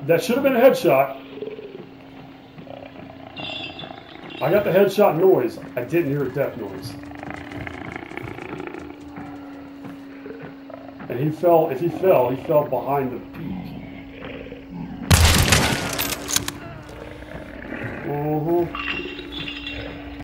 That should have been a headshot. I got the headshot noise. I didn't hear a death noise. And he fell, if he fell behind the peak.